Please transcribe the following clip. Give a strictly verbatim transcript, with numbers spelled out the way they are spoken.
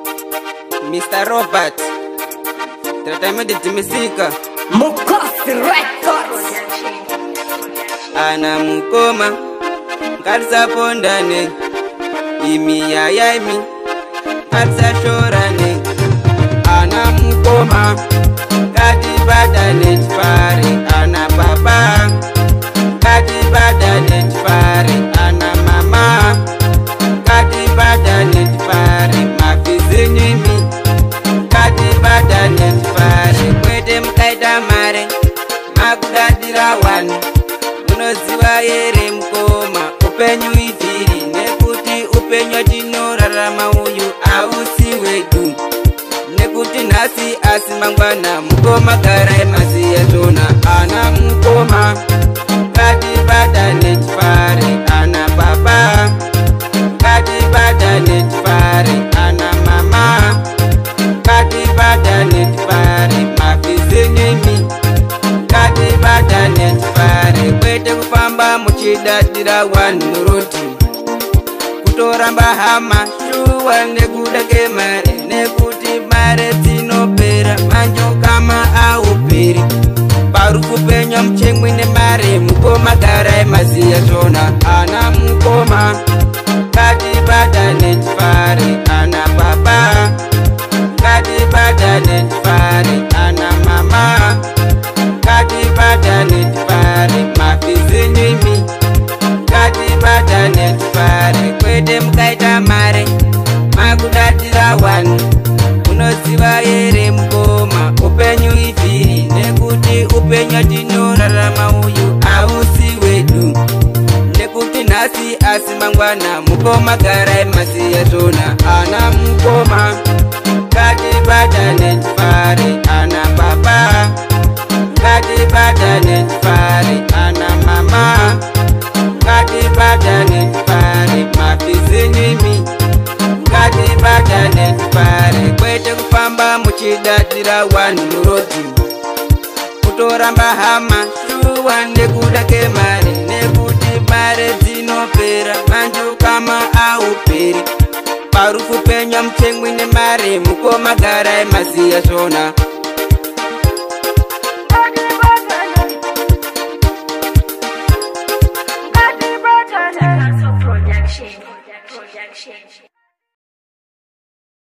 Mister Robert tratamento de música Mukosi Records. ana mukoma ngarisa pondane imi yaya imi ngarisa shorane ana mukoma kati badane chifare ana baba kati badane chifare ana mama kati badane chifare mafizinyimi kati badane chifare kwete mukaita mare makudadira wanu munoziva yere mukoma upenyu ivhiri nekuti upenyu atinorarama uyu hausi wedu nekuti nhasi asi mangwana mukoma garai maziya zvona ana mukoma ngatibadane chifare ana baba ngatibadane chifare ana mama ngatibadane chifare mafizinyimi ngatibadane chifare kwete kufamba muchidadira wanhu muroti kutoramba hama shuwa nekuda kemare nekuti mare dzinopera manjo kama auperi parufu penya muchemwi nemare mukoma garai maziya zvona ana mukoma ngatibadane chifare ana baba ngatibadane chifare ana mama ngatibadane chifare mafizinyimi ngatibadane chifare kwete mukaita mare makudatira wanhu unoziva yere mukoma upenyu ivhiri nekuti upenyu atinorarama uyu hausi wedu nekuti nhasi asi mangwana mukoma garai maziya zvona ana mukoma ngatibadane chifare ana baba ngatibadane chifare ana mama ngatibadane chifare mafizinyimi ngatibadane chifare kwete kufamba muchidadira wanhu murodhi kutoramba hama shuwa nekuda kemare nekuti mare dzinopera manjo kama auperi parufu penya muchemwi nemare mukoma garai maziya zvona